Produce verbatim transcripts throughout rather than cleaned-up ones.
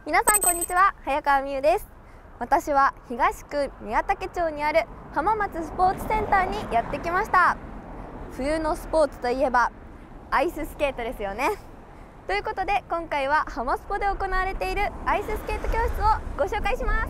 皆さんこんにちは、早川美優です。私は東区宮武町にある浜松スポーツセンターにやってきました。冬のスポーツといえばアイススケートですよね。ということで今回は浜スポで行われているアイススケート教室をご紹介します。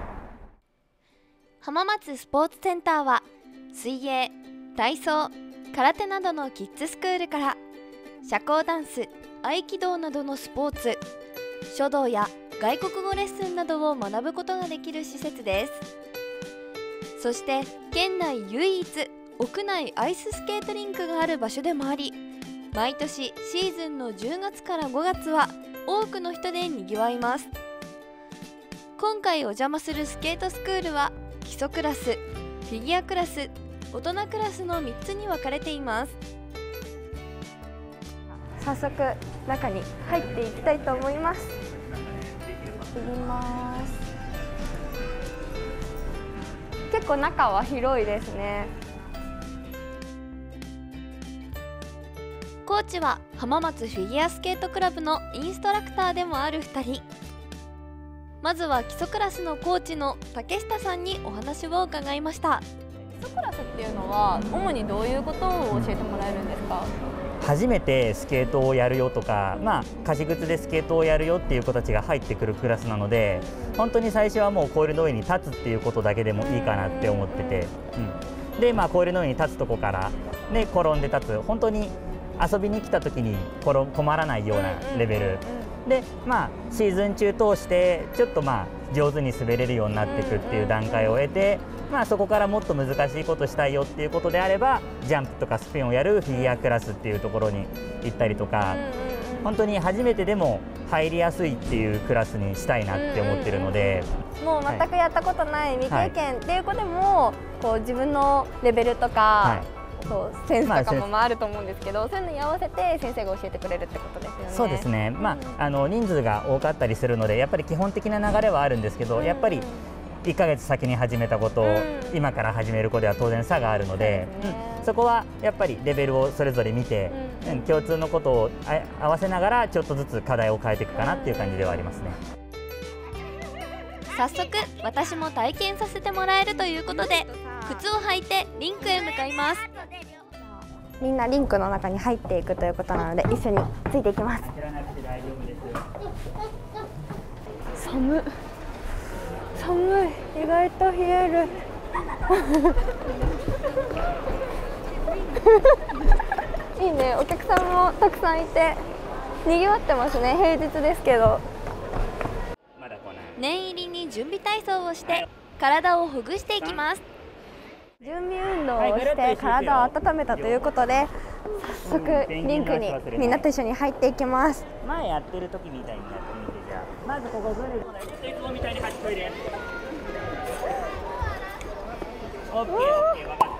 浜松スポーツセンターは水泳、体操、空手などのキッズスクールから社交ダンス、合気道などのスポーツ、書道や外国語レッスンなどを学ぶことができる施設です。そして県内唯一屋内アイススケートリンクがある場所でもあり、毎年シーズンのじゅうがつからごがつは多くの人でにぎわいます。今回お邪魔するスケートスクールは基礎クラス、フィギュアクラス、大人クラスのみっつに分かれています。早速中に入っていきたいと思います。入ります。結構中は広いですね。コーチは浜松フィギュアスケートクラブのインストラクターでもあるふたり。まずは基礎クラスのコーチの竹下さんにお話を伺いました。基礎クラスっていうのは主にどういうことを教えてもらえるんですか？ 初めてスケートをやるよとか、まあ、貸し靴でスケートをやるよっていう子たちが入ってくるクラスなので、本当に最初はもうコイルの上に立つっていうことだけでもいいかなって思ってて、うん、で、まあ、コイルの上に立つとこからで転んで立つ、本当に遊びに来た時に転困らないようなレベルで、まあ、シーズン中通してちょっとまあ上手に滑れるようになっていくっていう段階を得て、まあ、そこからもっと難しいことしたいよっていうことであればジャンプとかスピンをやるフィギュアクラスっていうところに行ったりとか、本当に初めてでも入りやすいっていうクラスにしたいなって思ってるので、 もう全くやったことない未経験っていう子でも、こう自分のレベルとか、はいそうセンスとかもあると思うんですけど、そういうのに合わせて先生が教えてくれるってことですよね。 そうですね、まあ、あの人数が多かったりするのでやっぱり基本的な流れはあるんですけど、やっぱりいっかげつ先に始めたことを今から始める子では当然差があるので、うん、そこはやっぱりレベルをそれぞれ見て、うん、共通のことを合わせながらちょっとずつ課題を変えていくかなっていう感じではありますね。 早速私も体験させてもらえるということで靴を履いてリンクへ向かいます。みんなリンクの中に入っていくということなので一緒についていきます。寒い寒い、意外と冷えるいいね、お客さんもたくさんいてにぎわってますね。平日ですけど念入りに準備体操をして体をほぐしていきます。準備運動をして体を温めたということで早速リンクにみんなと一緒に入っていきます。 前やってる時みたいにやってみて、じゃあまずここぐるっといつもみたいに走っといで。オッケーオッケー、分かった。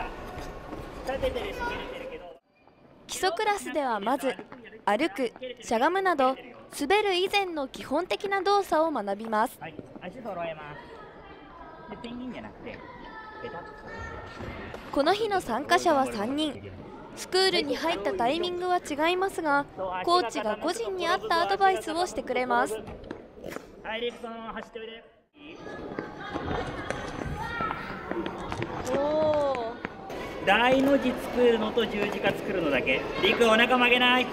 立ててるし蹴れてるけど。 基礎クラスではまず歩く、しゃがむなど滑る以前の基本的な動作を学びます。 はい、足揃えます。で、ペンギンじゃなくてペタッ。 この日の参加者はさんにん。スクールに入ったタイミングは違いますが、コーチが個人に合ったアドバイスをしてくれます。 はい、リクそのまま走っておいで。 おー。 大の字作るのと十字架作るのだけ。リクお腹曲げない。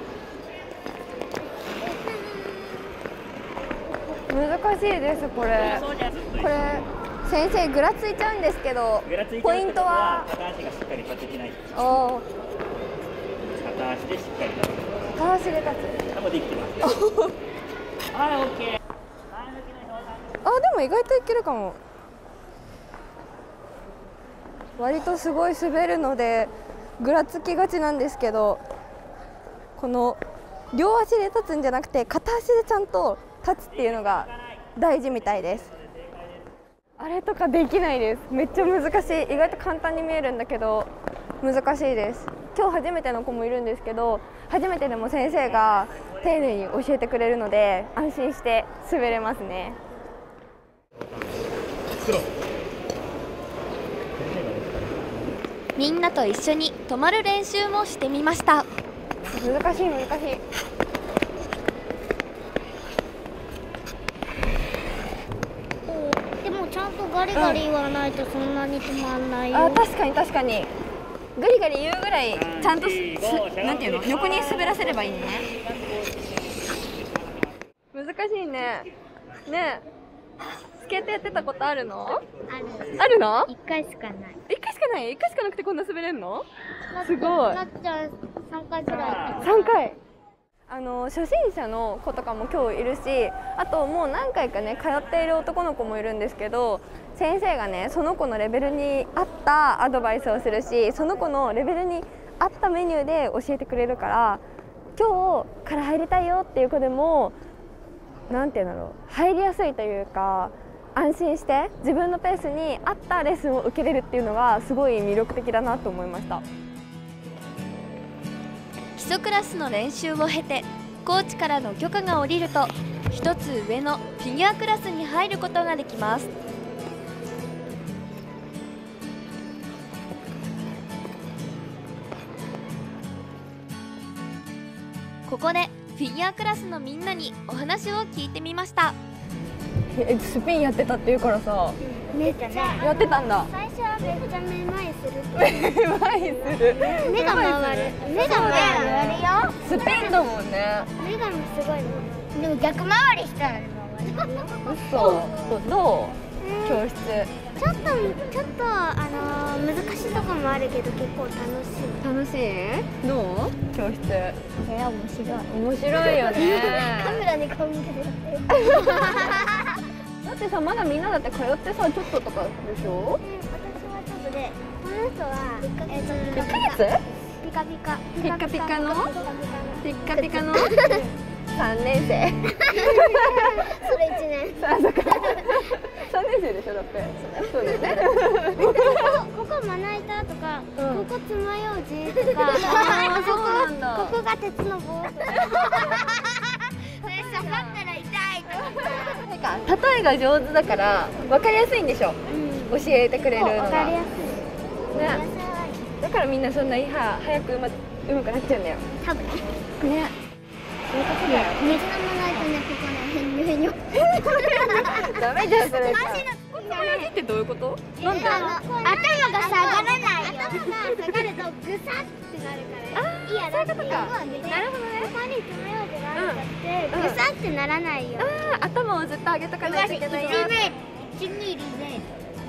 難しいですこれ。これ先生ぐらついちゃうんですけど、ポイントは片足がしっかり立ててない。 おー。 片足でしっかり立つ。 片足で立つ。 あ、もうできてます。はい、オッケー。 あ、でも意外といけるかも。割とすごい滑るのでぐらつきがちなんですけど、この両足で立つんじゃなくて片足でちゃんと立つっていうのが大事みたいです。あれとかできないです。めっちゃ難しい。意外と簡単に見えるんだけど難しいです。今日初めての子もいるんですけど、初めてでも先生が丁寧に教えてくれるので安心して滑れますね。みんなと一緒に止まる練習もしてみました。難しい難しい。 ちゃんとガリガリ言わないとそんなに止まんないよ。 あ、確かに確かに。ガリガリ言うぐらいちゃんとすなんていうの、横に滑らせればいいね。難しいね。ねえ。スケートやってたことあるの？ ある。 あるの？ 一回しかない。 一回しかない。一回しかなくてこんな滑れんの？すごい。 なっちゃん三回くらいやった。 三回。あの初心者の子とかも今日いるし、あともう何回かね通っている男の子もいるんですけど、先生がねその子のレベルに合ったアドバイスをするし、その子のレベルに合ったメニューで教えてくれるから、今日から入りたいよっていう子でもなんていうんだろう、入りやすいというか安心して自分のペースに合ったレッスンを受けれるっていうのがすごい魅力的だなと思いました。 基礎クラスの練習を経てコーチからの許可が下りると一つ上のフィギュアクラスに入ることができます。ここでフィギュアクラスのみんなにお話を聞いてみました。 え、スピンやってたっていうからさ、 めっちゃやってたんだ。 最初はめっちゃめまいする。 めまいする。 目が回る。目が回るよ。 スピンだもんね。 目がすごい。でも逆回りしたら回る。 嘘。どう？教室。 ちょっとちょっとあのー、難しいとこもあるけど結構楽しい。 楽しい？どう？教室。 えー、面白い。 面白いよね。 カメラに顔向けてやってる。 だってさ、まだみんなだって通ってさ、ちょっととかでしょ？ うん、私はちょっとで、この人はえっといっかげつ？ ピカピカ。 ピッカピカの？ピッカピカの？さんねんせい。 それいちねん。 さあ、そっか。さんねんせいでしょだって。そうだよね。 ここまな板とか、 うんここつまようじとか、 あー、そうなんだ。 ここが鉄の棒とか。それ刺さったら痛いとか。 なんか例えが上手だから分かりやすいんでしょ。 うん、 教えてくれるのが。 わかりやすい。 ね。だからみんなそんなには早くうまうまくなっちゃうんだよ。 多分ね。 ね。そういうことだよ。 水飲まないとね、ここね、へんにょへんにょ。 ダメじゃんそれ。ってどういうこと？なんで？ あの頭が下がらないよ。頭が下がるとぐさってなるから。 あー、 いや、 そういうことか。 なるほどね。ここにつまようじがあるんだって、ぐさってならないよ。 ああ、頭をずっと上げとかないといけないよ。 いちミリで。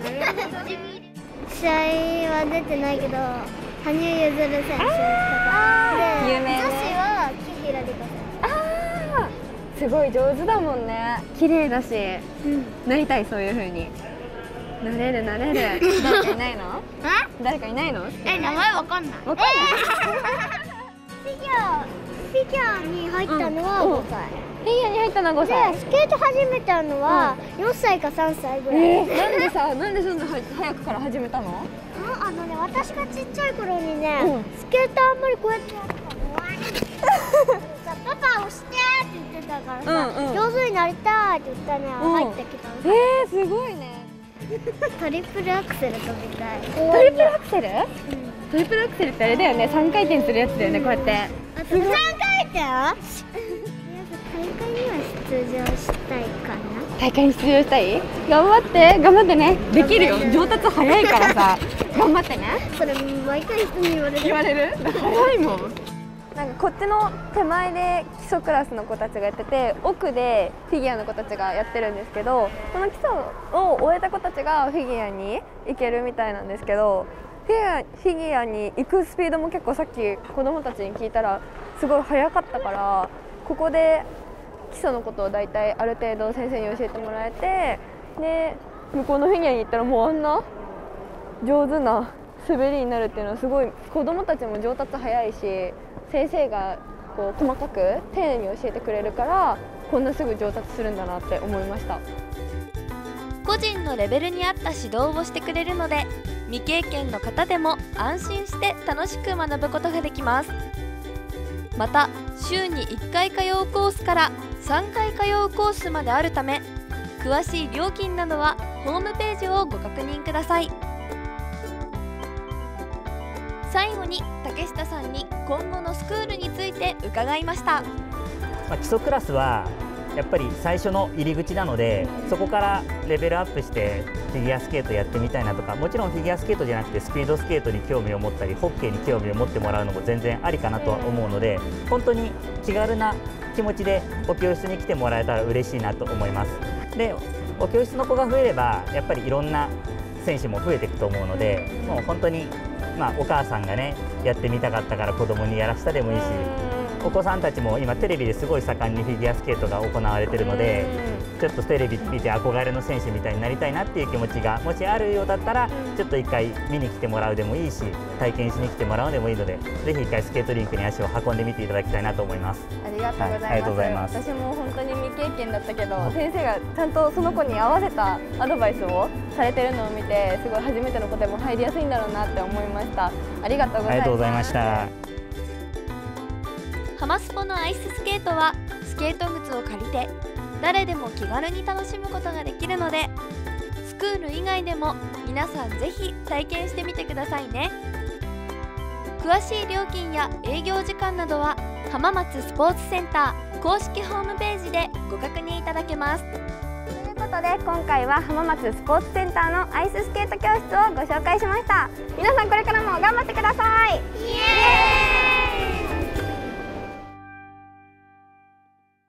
試合は出てないけど、羽生結弦選手とか。 有名ね。 女子は紀平梨花選手。 ああ、すごい上手だもんね。綺麗だし、 うん。 なりたい、そういう風に。なれるなれる。誰かいないの？誰かいないの？ え、名前わかんない。 わかんない。 フィギュア、フィギュアに入ったのはごさい。 フィギュアに入ったのはごさい。 で、スケート始めたのはよんさいかさんさいぐらい。 えー、なんでさ、なんでそんな早くから始めたの？ あ、あのね、私がちっちゃい頃にね、 うんスケートあんまりこうやってやってたの。さ、パパ押してって言ってたからさ、 うんうん、 上手になりたいって言ったね、 うん、 入ってきたの。 えー、すごいね。 トリプルアクセル飛びたい。 トリプルアクセル？ うん、 トリプルアクセルってあれだよね、さんかいてんするやつだよね、こうやって。 あとさんかいてん？大会には出場したいかな。 大会に出場したい？頑張って、頑張ってね。できるよ、上達早いからさ。頑張ってね。 それ毎回人に言われる。 言われる？早いもん。なんかこっちの手前で基礎クラスの子たちがやってて、奥でフィギュアの子たちがやってるんですけど、この基礎を終えた子たちがフィギュアに行けるみたいなんですけど、フィギュア、フィギュアに行くスピードも結構さっき子どもたちに聞いたらすごい速かったから、ここで基礎のことを大体ある程度先生に教えてもらえて、で向こうのフィギュアに行ったらもうあんな上手な滑りになるっていうのはすごい子どもたちも上達早いし、先生がこう細かく丁寧に教えてくれるからこんなすぐ上達するんだなって思いました。 個人のレベルに合った指導をしてくれるので、未経験の方でも安心して楽しく学ぶことができます。また週にいっかい通うコースからさんかい通うコースまであるため、詳しい料金などはホームページをご確認ください。最後に竹下さんに今後のスクールについて伺いました。 まあ、基礎クラスはやっぱり最初の入り口なので、そこからレベルアップしてフィギュアスケートやってみたいなとか、もちろんフィギュアスケートじゃなくてスピードスケートに興味を持ったりホッケーに興味を持ってもらうのも全然ありかなとは思うので、本当に気軽な気持ちでお教室に来てもらえたら嬉しいなと思います。で、お教室の子が増えればやっぱりいろんな選手も増えていくと思うので、もう本当に、まあ、お母さんがねやってみたかったから子供にやらせたでもいいし、お子さんたちも今テレビですごい盛んにフィギュアスケートが行われているので、ちょっとテレビ見て憧れの選手みたいになりたいなっていう気持ちがもしあるようだったら、ちょっと一回見に来てもらうでもいいし、体験しに来てもらうでもいいので、ぜひ一回スケートリンクに足を運んでみていただきたいなと思います。 ありがとうございます。 はい、ありがとうございます。 私も本当に未経験だったけど、先生がちゃんとその子に合わせたアドバイスをされてるのを見て、すごい初めての子でも入りやすいんだろうなって思いました。ありがとうございます。 ありがとうございました。 ハマスポのアイススケートはスケート靴を借りて誰でも気軽に楽しむことができるので、スクール以外でも皆さんぜひ体験してみてくださいね。詳しい料金や営業時間などは浜松スポーツセンター公式ホームページでご確認いただけます。 ということで今回は浜松スポーツセンターのアイススケート教室をご紹介しました。皆さんこれからも頑張ってください。イエーイ。